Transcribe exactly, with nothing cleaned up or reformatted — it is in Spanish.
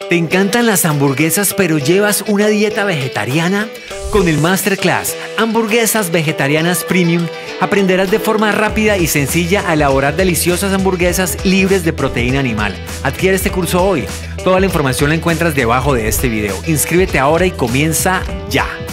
¿Te encantan las hamburguesas pero llevas una dieta vegetariana? Con el Masterclass Hamburguesas Vegetarianas Premium aprenderás de forma rápida y sencilla a elaborar deliciosas hamburguesas libres de proteína animal. Adquiere este curso hoy. Toda la información la encuentras debajo de este video. Inscríbete ahora y comienza ya.